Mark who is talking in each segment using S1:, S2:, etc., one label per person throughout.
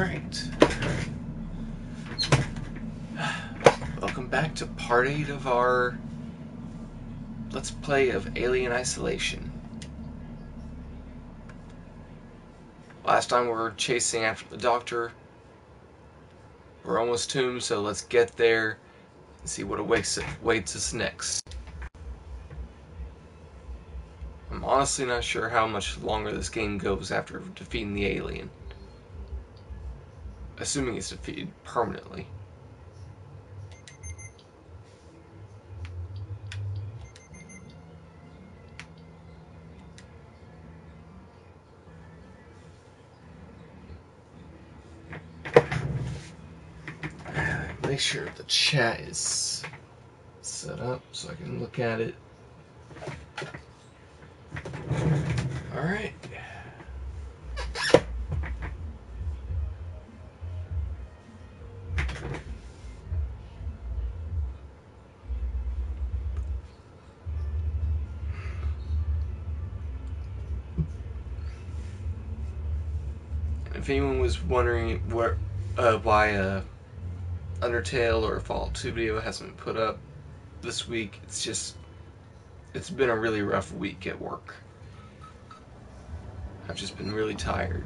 S1: Alright. Welcome back to part 8 of our Let's Play of Alien Isolation. Last time we were chasing after the doctor. We're almost to him, so let's get there and see what awaits us next. I'm honestly not sure how much longer this game goes after defeating the alien. Assuming it's defeated permanently. Make sure the chat is set up so I can look at it. Alright. If anyone was wondering why Undertale or Fallout 2 video hasn't been put up this week, it's been a really rough week at work. I've just been really tired.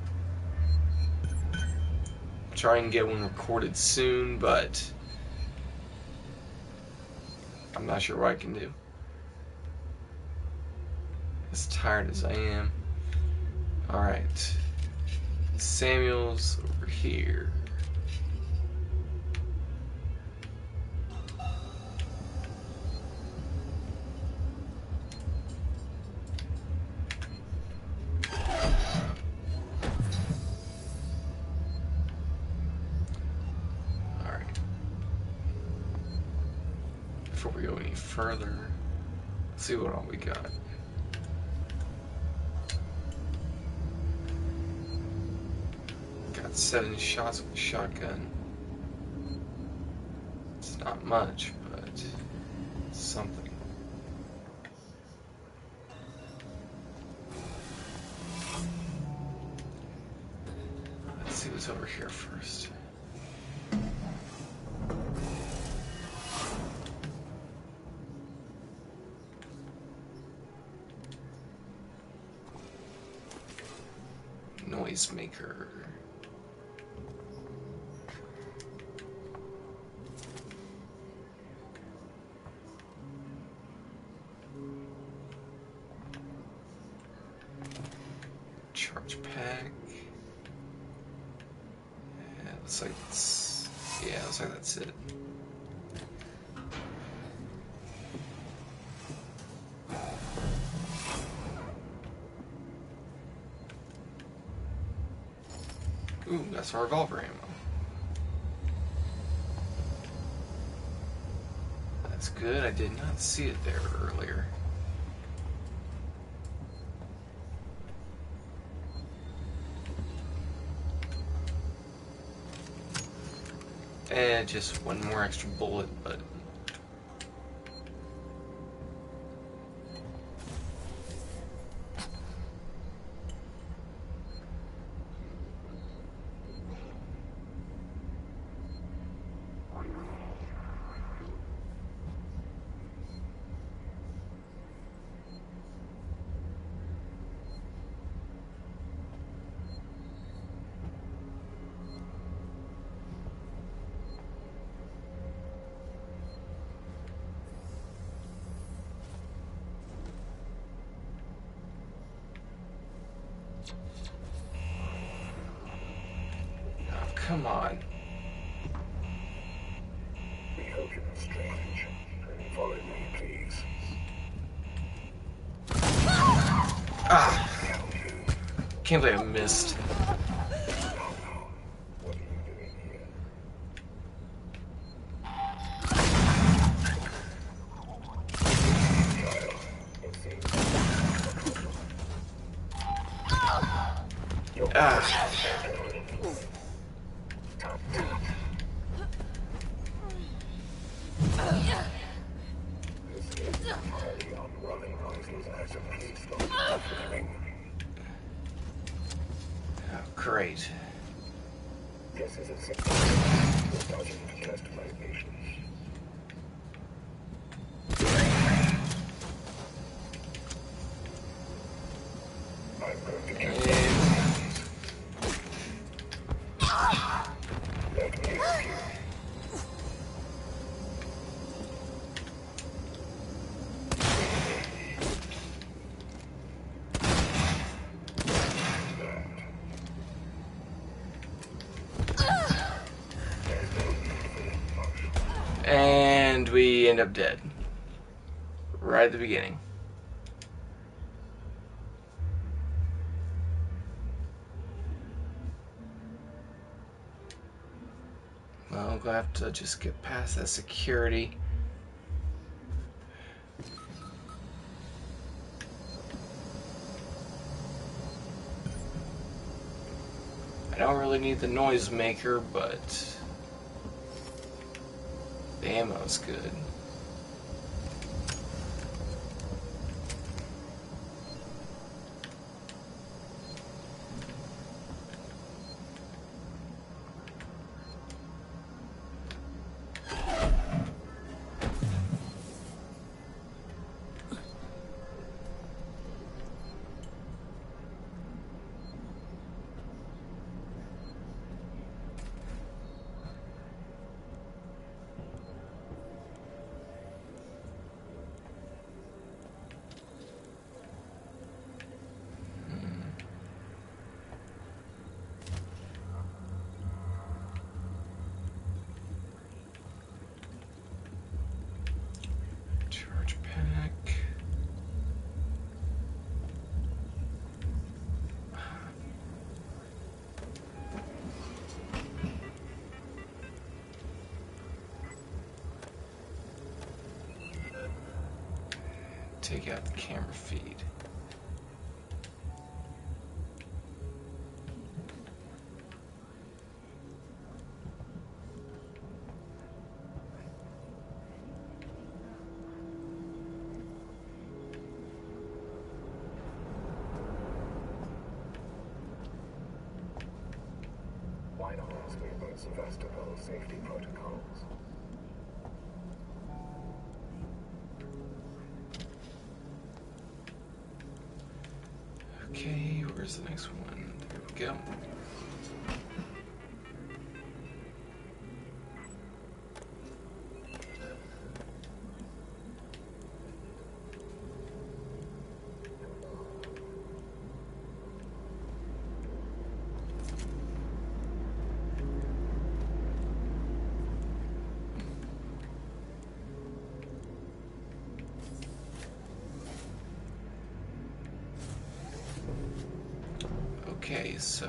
S1: Try and get one recorded soon, but I'm not sure what I can do. As tired as I am. Alright. Samuel's over here. Before we go any further, let's see what all we got. Got 7 shots with a shotgun. It's not much, but it's something. Let's see what's over here first. Noisemaker. Charge pack. Yeah, looks like that's it. Ooh, that's our revolver ammo. That's good. I did not see it there earlier. And just one more extra bullet, but come on.
S2: We hope you're not strange. Follow me, please.
S1: Ah! Can't believe I missed.
S2: What are you doing here?
S1: Ah! Oh, great.
S2: This is a signal. We're dodging to test my patience. I'm going to get let me help you.
S1: And we end up dead. Right at the beginning. Well, we'll have to just get past that security. I don't really need the noisemaker, but the ammo's good. Charge pack. Take out the camera feed.
S2: Why not ask me about Sevastopol safety protocols?
S1: Okay, where's the next one? There we go. Okay, so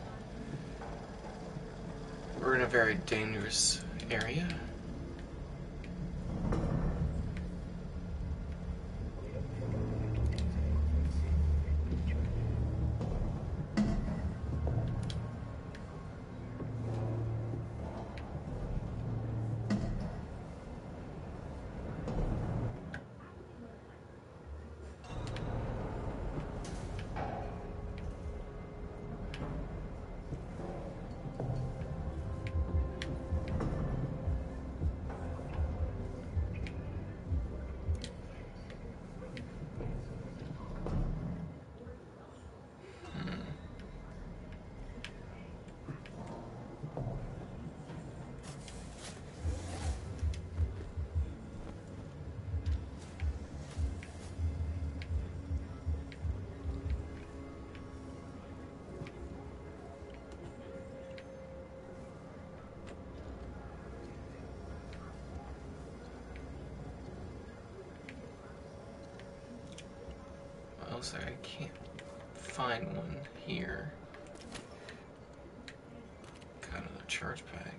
S1: we're in a very dangerous area. Looks like I can't find one here. Got another charge pack.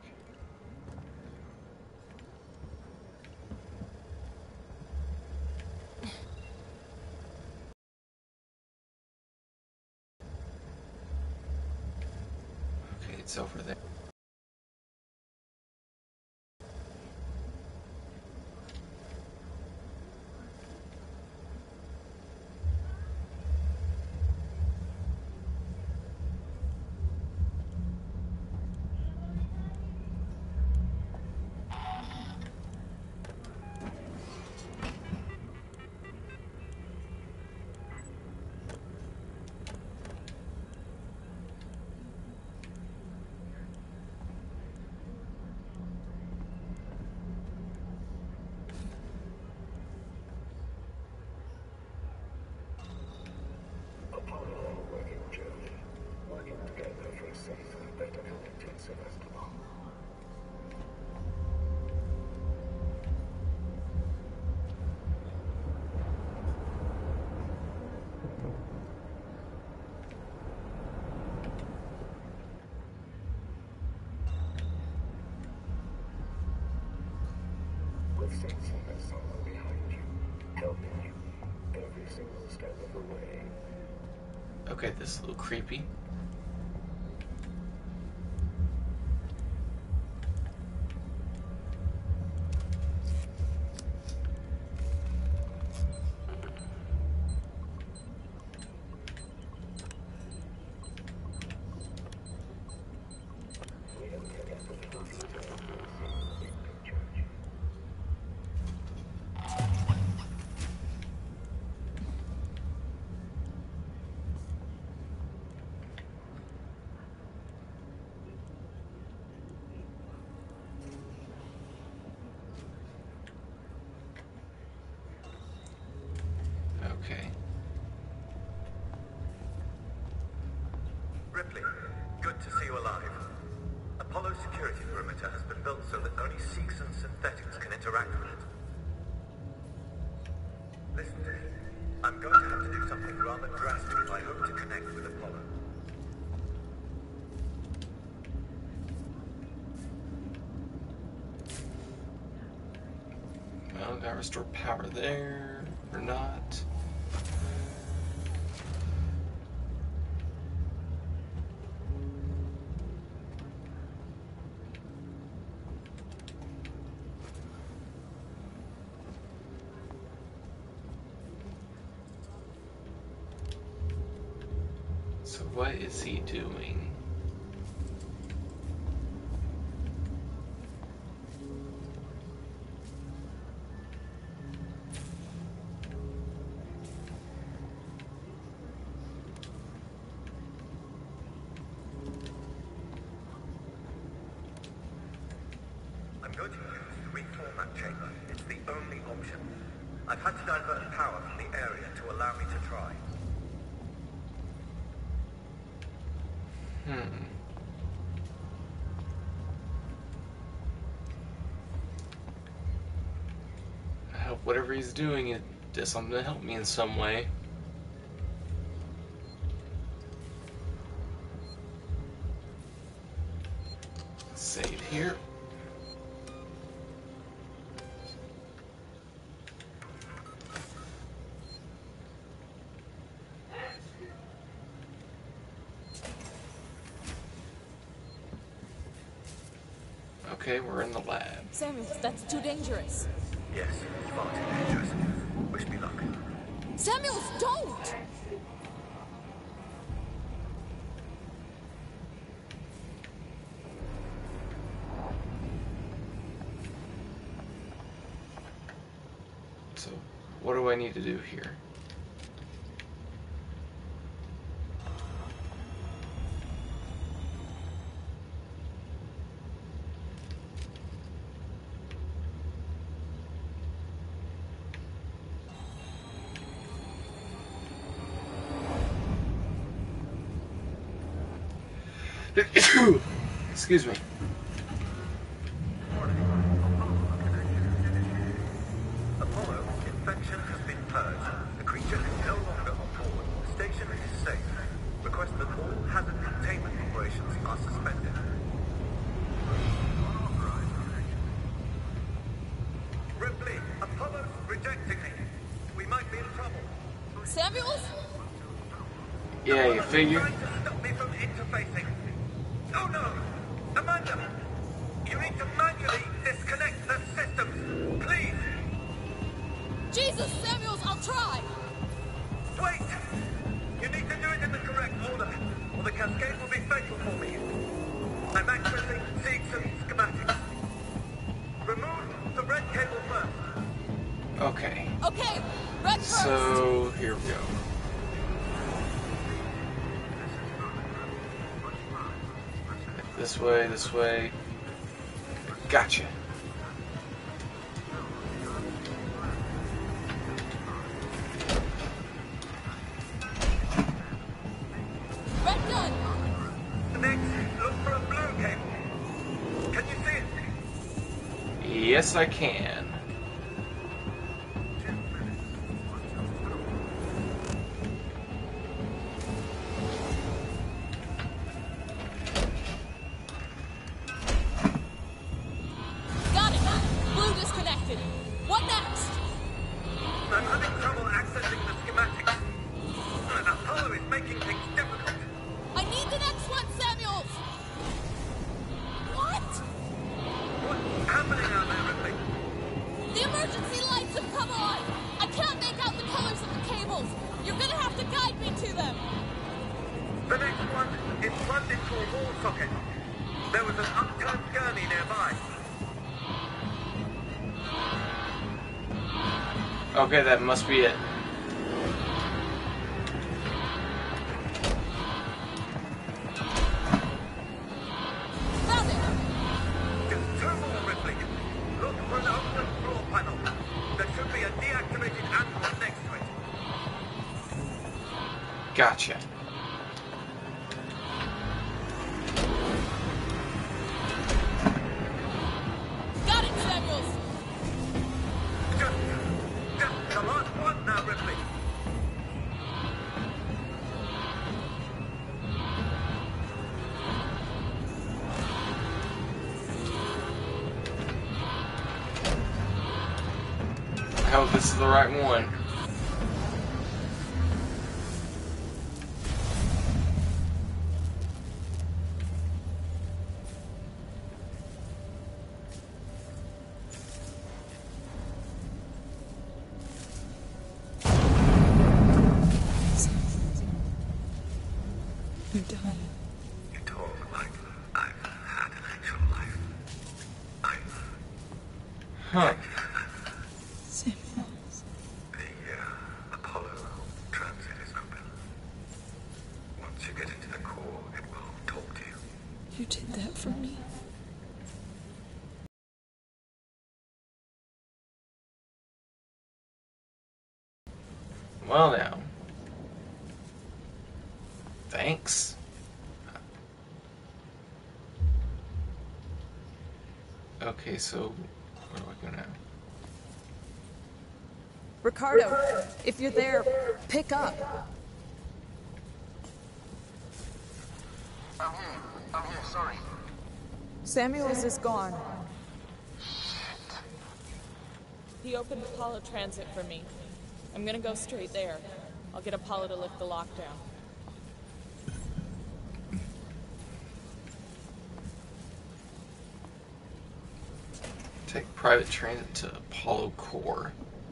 S1: Okay, it's over there.
S2: Sebastopol. With Saint Sebastopol behind you, helping you every single step of the way.
S1: Okay, this is a little creepy.
S2: We don't get up with the details of the big picture.
S1: Okay.
S3: Ripley, good to see you alive. Apollo's security perimeter has been built so that only Seegson synthetics can interact with it. Listen to me. I'm going to have to do something rather drastic if I hope to connect with Apollo.
S1: Well, gotta restore power there, or not. So what is he doing?
S3: I'm going to use the reformat chamber. It's the only option. I've had to divert power from the area to allow me to try.
S1: I hope whatever he's doing, it does something to help me in some way. Save here. Okay, we're in the lab.
S4: Samuels, that's too dangerous.
S3: Yes, far too dangerous. Wish me luck.
S4: Samuels, don't!
S1: So, what do I need to do here? Excuse me.
S3: Apollo, infection has been purged. The creature is no longer on board. The station is safe. Request that all hazard containment operations are suspended. Ripley, Apollo's rejecting me. We might be in trouble.
S4: Samuels?
S1: Yeah, you figure.
S3: Trying to stop me from interfacing. Oh no! Amanda! You need to manually disconnect the systems. Please!
S4: Jesus, Samuels, I'll try!
S3: Wait! You need to do it in the correct order, or the cascade will be fatal for me. I'm accessing Seegson schematics. Remove the red cable first.
S1: Okay.
S4: Okay, red first!
S1: So, here we go. This way, this way. Gotcha.
S4: Red gun!
S3: Next, look for a blue cable.
S1: Yes, I can.
S4: Got it! Blue disconnected. What next?
S3: I'm having trouble accessing the schematics. Apollo is making things difficult.
S4: I need the next one, Samuels! What?
S3: What's happening out there, Ripley?
S4: The emergency lights have come on! I can't make out the colors of the cables. You're gonna have to guide me to them.
S3: The next one is plugged into a wall socket. There was an upturned gurney nearby.
S1: Okay, that must be it.
S4: Found it!
S3: Just two more, Ripley. Look for an open floor panel. There should be a deactivated android next to it.
S1: Gotcha.
S4: Got it, Samuels!
S3: Just the last one now, Ripley.
S1: I hope this is the right one.
S5: You're dying.
S2: You talk like I've had an actual life.
S1: Huh.
S5: Samuels.
S2: The Apollo transit is open. Once you get into the core, it will talk to you.
S5: You did that for me.
S1: Well now. Thanks. Okay, so where do I go now?
S6: Ricardo, if you're there, pick up.
S2: I'm here, sorry.
S6: Samuels is gone.
S7: He opened Apollo Transit for me. I'm gonna go straight there. I'll get Apollo to lift the lockdown.
S1: Take private transit to Apollo Core.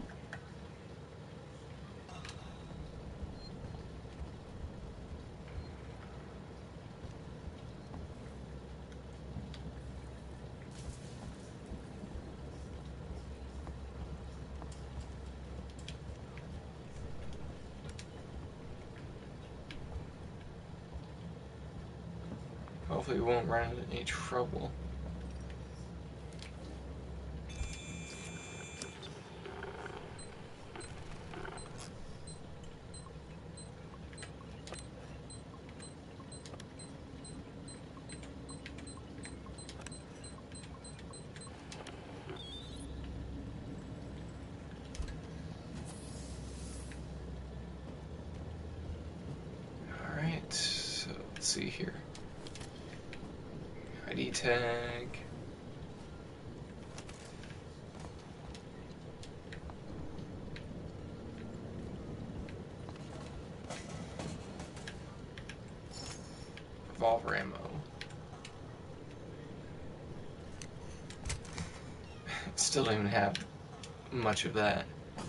S1: Hopefully we won't run into any trouble. Alright, so let's see here. ID tag. Revolver ammo. Still don't even have much of that.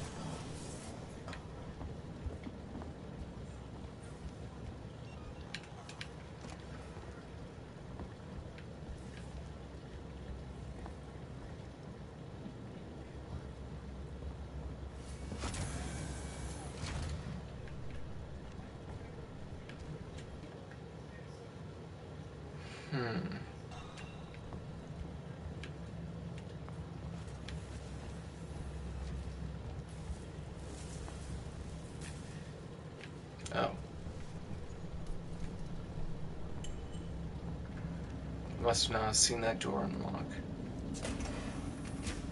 S1: Oh. Must not have seen that door unlock.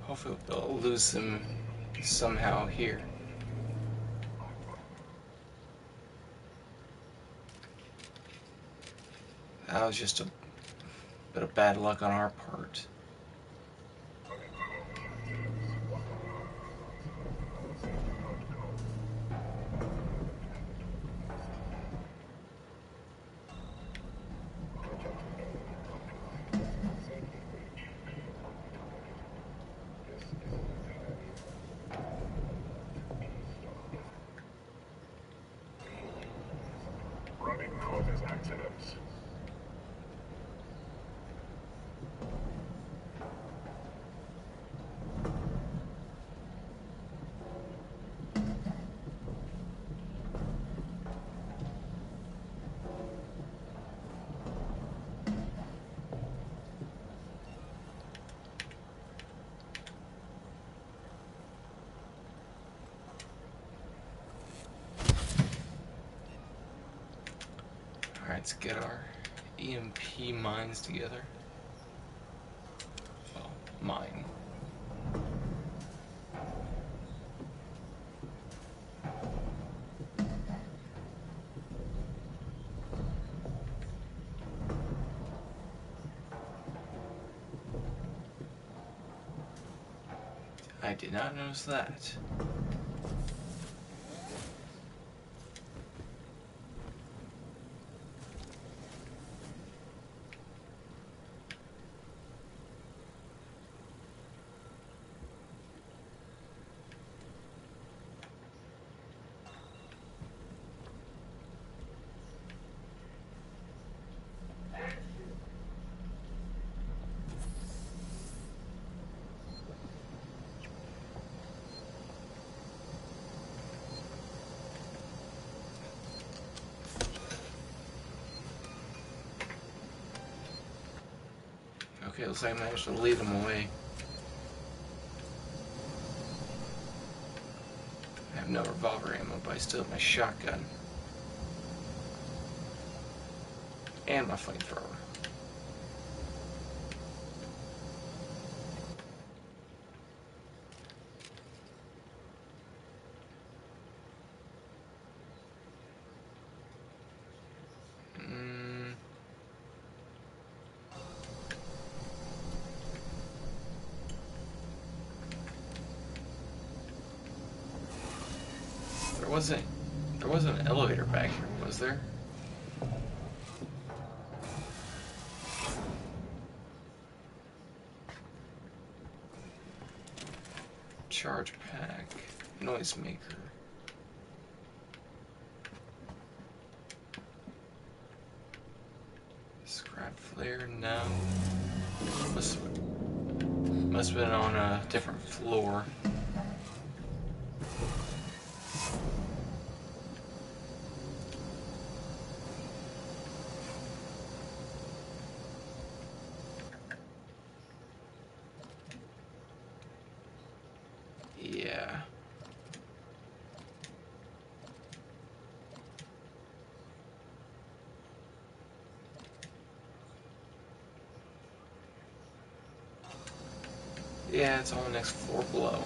S1: Hopefully we'll lose them somehow here. That was just a bit of bad luck on our part.
S2: Running causes accidents.
S1: Alright, let's get our EMP mines together. Well, mine. I did not notice that. Okay, looks like I managed to lead them away. I have no revolver ammo, but I still have my shotgun. And my flamethrower. There wasn't an elevator back here, was there? Charge pack, noisemaker. Scrap flare, no. Must have been on a different floor. Yeah. Yeah, it's on the next floor below.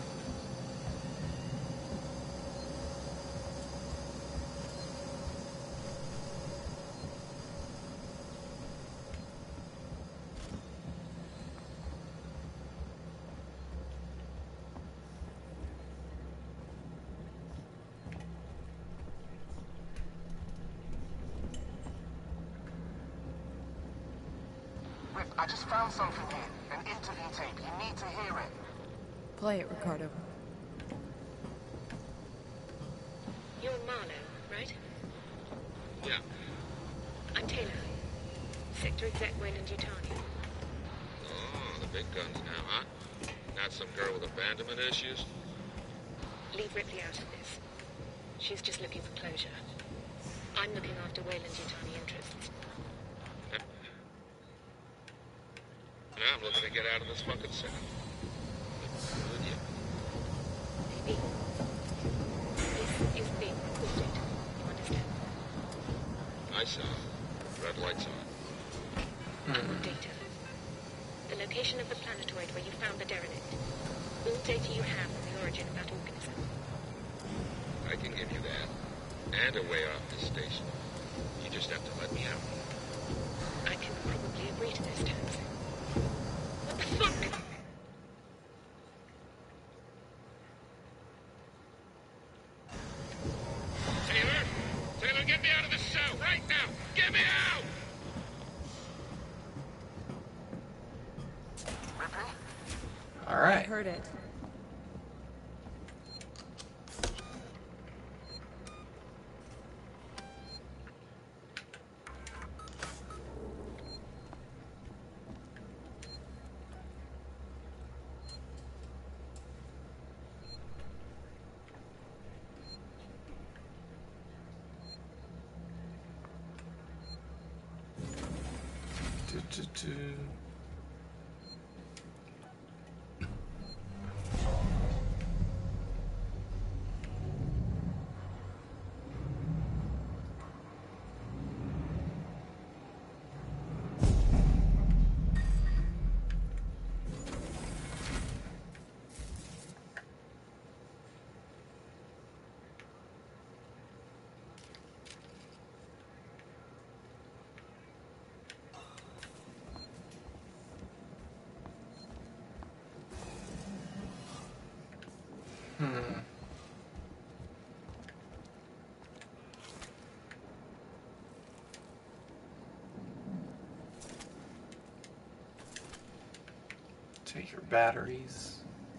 S8: Rip, I just found something here. An interview tape. You need to hear it.
S6: Play it, Ricardo.
S9: You're Marlowe, right?
S2: Yeah.
S9: I'm Taylor. Sector Exec Weyland-Yutani.
S2: Oh, the big guns now, huh? Not some girl with abandonment issues?
S9: Leave Ripley out of this. She's just looking for closure. I'm looking after Weyland-Yutani interests.
S2: Now I'm looking to get out of this fucking city. Would you?
S9: Maybe. This is being recorded. You understand?
S2: I saw. Red lights on.
S9: Data. The location of the planetoid where you found the derelict. All data you have on the origin of that organism.
S2: I can give you that. And a way off this station. You just have to let me out.
S9: I can probably agree to those terms. What the fuck?
S2: Taylor! Taylor, get me out of this cell right now! Get me out!
S1: All right.
S6: Heard it.
S1: Take your batteries.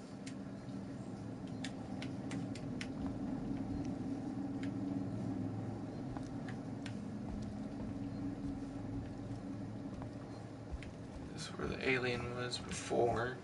S1: This is where the alien was before.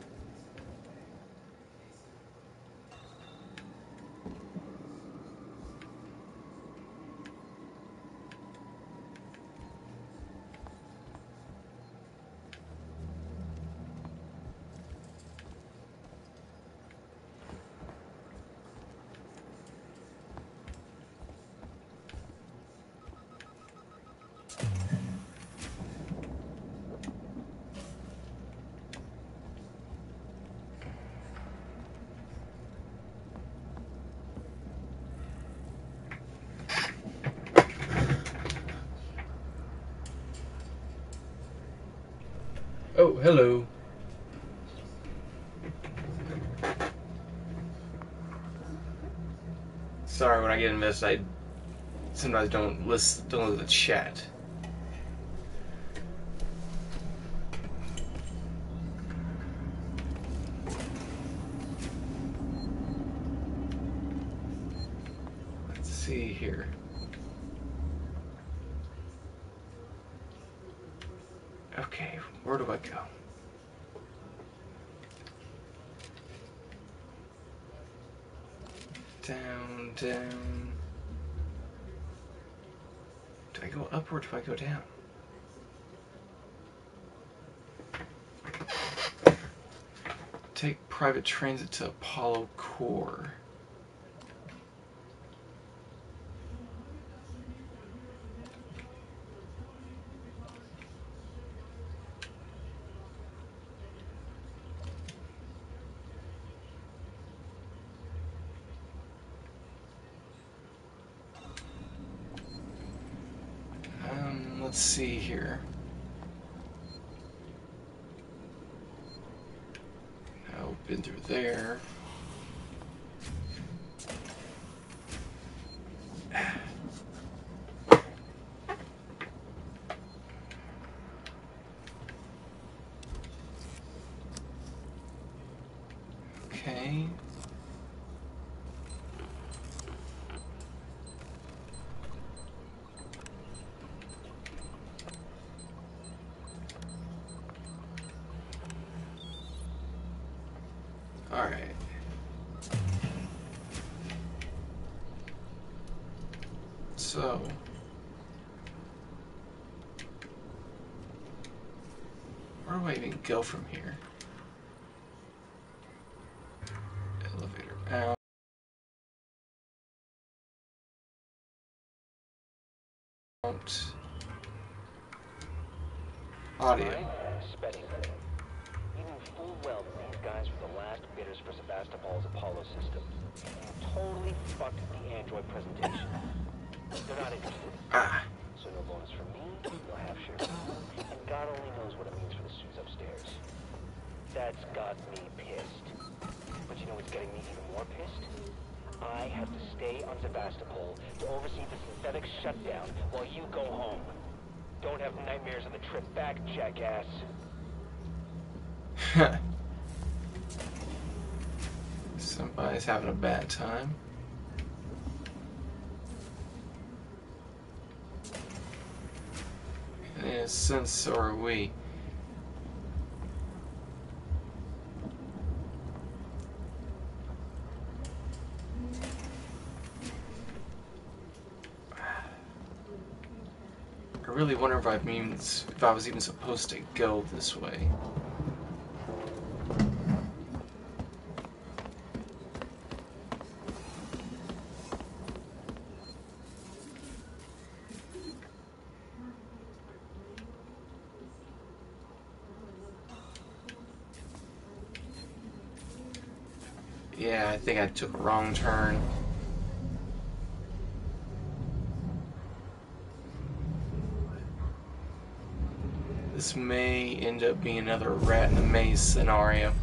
S1: Oh, hello. Sorry, when I get in this, I sometimes don't listen to the chat. Let's see here. Okay, where do I go? Down, down. Do I go up or do I go down? Take private transit to Apollo Core. Let's see here. Now we've been through there. Okay. All right. So, where do I even go from here? Elevator out. Audio.
S10: Specimen. Even full well that these guys were the last bidders for Sevastopol's Apollo system. You totally fucked the android presentation. They're not interested. So no bonus from me, no half share from you, and God only knows what it means for the suits upstairs. That's got me pissed. But you know what's getting me even more pissed? I have to stay on Sevastopol to oversee the synthetic shutdown while you go home. Don't have nightmares of the trip back, jackass.
S1: Somebody's having a bad time. And in a sense, so are we. I really wonder if I was even supposed to go this way. Yeah, I think I took a wrong turn. This may end up being another rat in the maze scenario.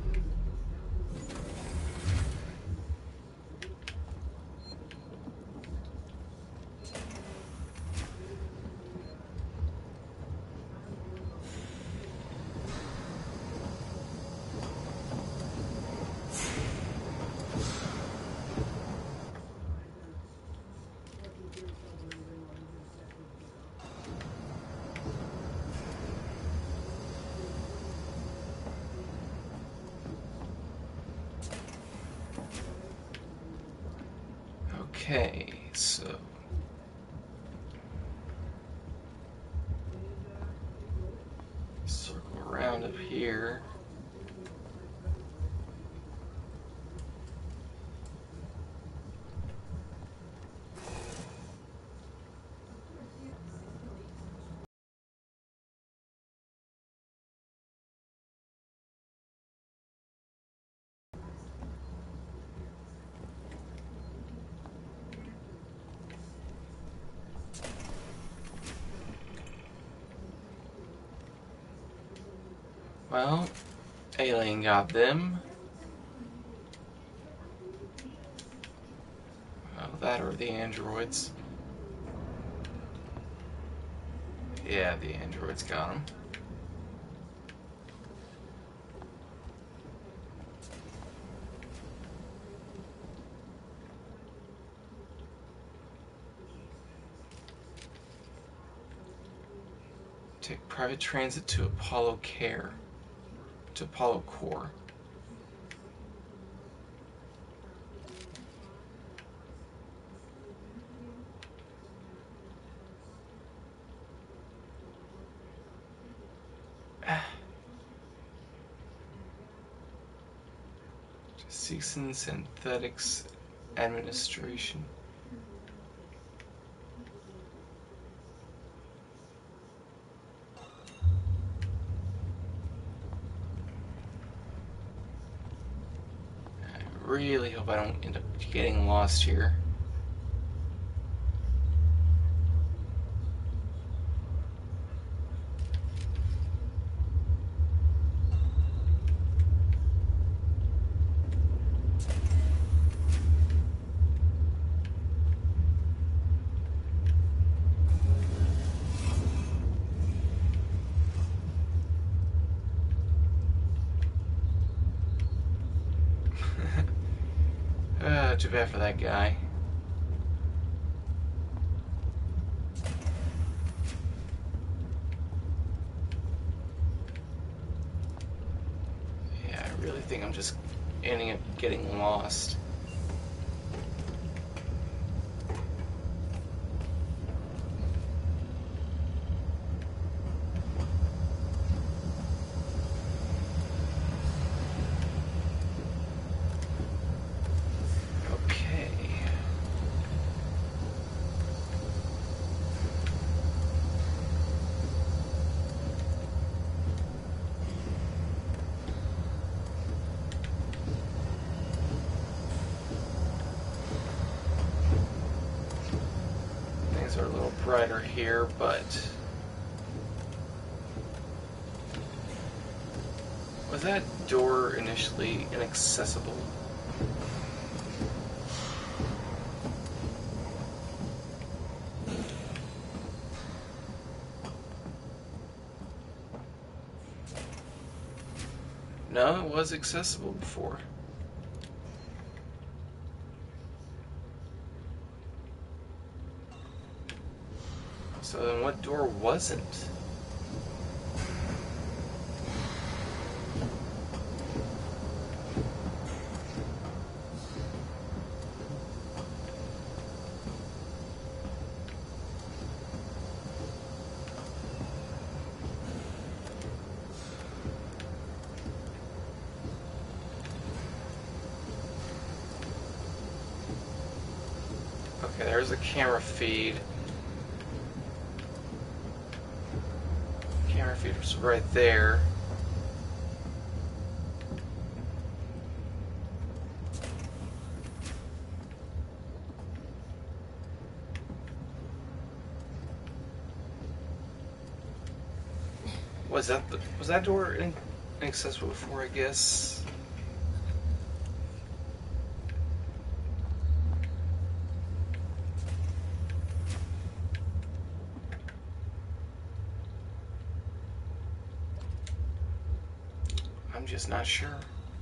S1: Okay, so circle around up here. Well, alien got them. Well, that or the androids. Yeah, the androids got them. Take private transit to Apollo Care. To Apollo Core. Seegson Synthetics Administration. I really hope I don't end up getting lost here. Too bad for that guy. Yeah, I really think I'm just ending up getting lost. Rider here, but was that door initially inaccessible? No, it was accessible before. So then what door wasn't? Okay, there's the camera feed. Camera feed was right there. Was that door inaccessible before, I guess? I'm just not sure.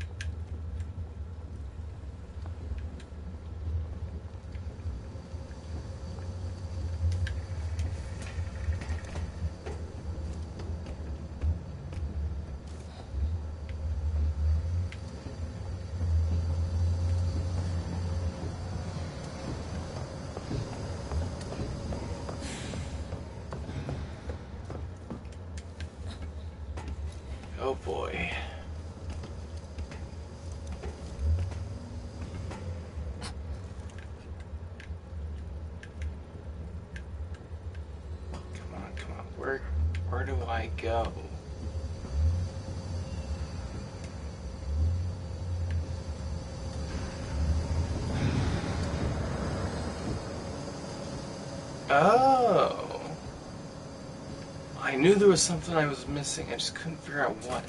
S1: Oh boy. Come on. Where do I go? Oh. I knew there was something I was missing. I just couldn't figure out what.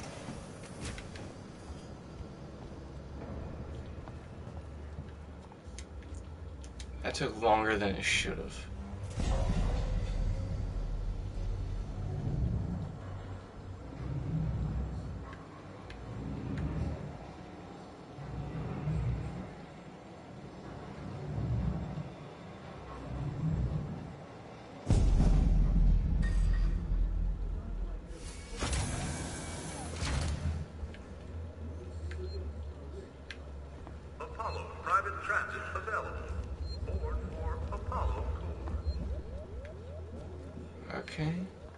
S1: That took longer than it should have.
S3: Apollo private transit available. Board for Apollo Core.
S1: Okay.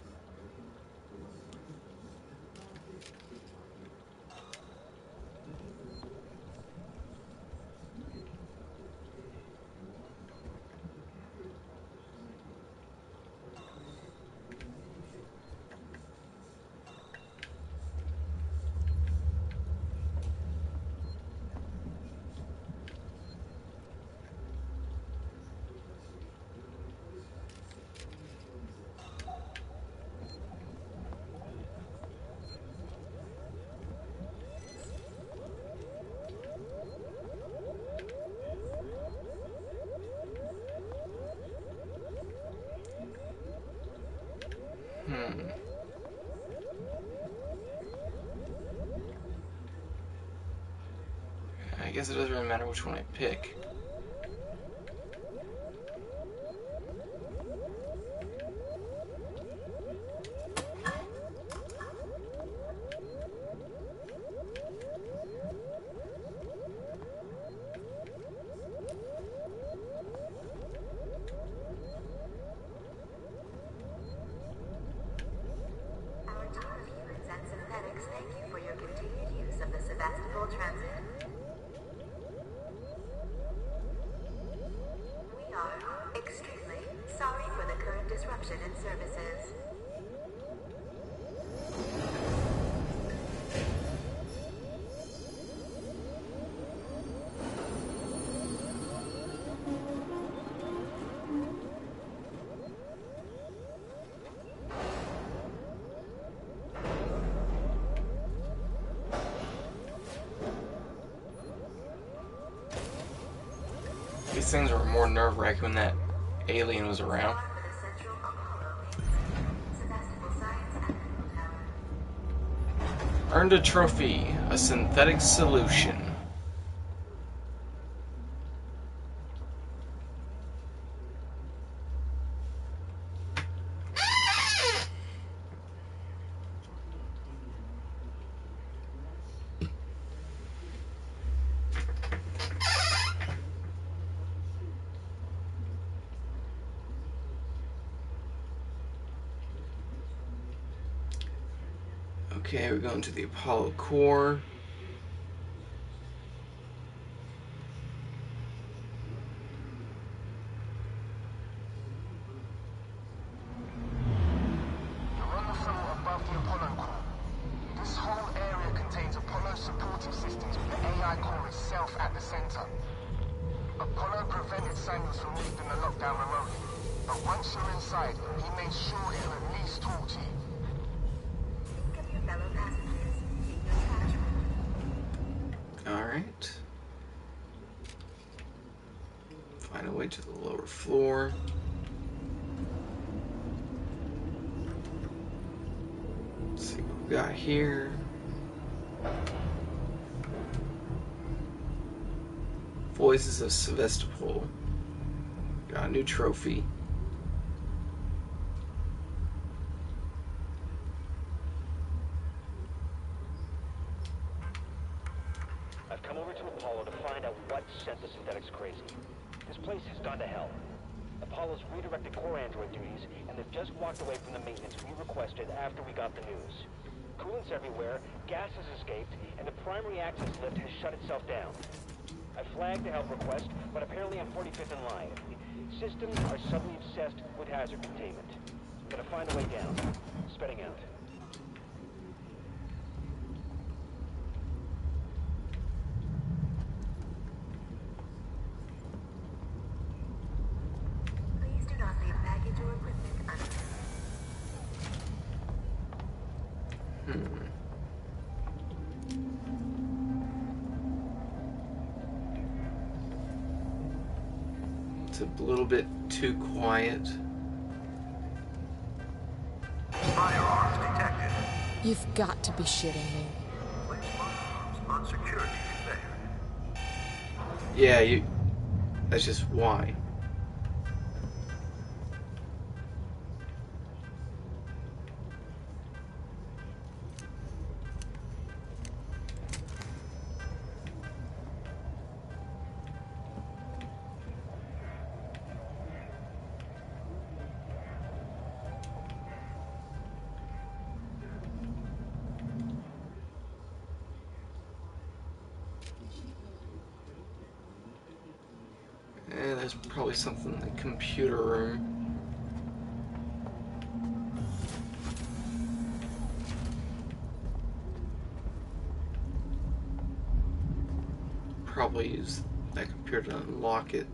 S1: I guess it doesn't really matter which one I pick.
S11: Thank you for your continued use of the Sebastopol Transit.
S1: These things were more nerve-wracking when that alien was around. Earned a trophy, a synthetic solution. Okay, we're going to the Apollo core.
S8: You're on the floor above the Apollo core. This whole area contains Apollo supporting systems with the AI core itself at the center. Apollo prevented Samuels from lifting the lockdown remotely, but once you're inside, he made sure he'll at least talk to you.
S1: Alright. Find a way to the lower floor. Let's see what we got here. Voices of Sevastopol. Got a new trophy.
S10: I've come over to Apollo to find out what sent the synthetics crazy. This place has gone to hell. Apollo's redirected core android duties, and they've just walked away from the maintenance we requested after we got the news. Coolant's everywhere, gas has escaped, and the primary access lift has shut itself down. I flagged a help request, but apparently I'm 45th in line. Systems are suddenly obsessed with hazard containment. Gotta find a way down. Spitting out.
S11: Please do not leave baggage or equipment unattended.
S1: It's a little bit too quiet.
S3: Firearms detected.
S6: You've got to be shitting me.
S3: Place firearms on security conveyor.
S1: Yeah, that's just why. There's probably something in the computer room. Probably use that computer to unlock it.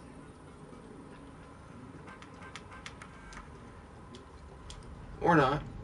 S1: Or not.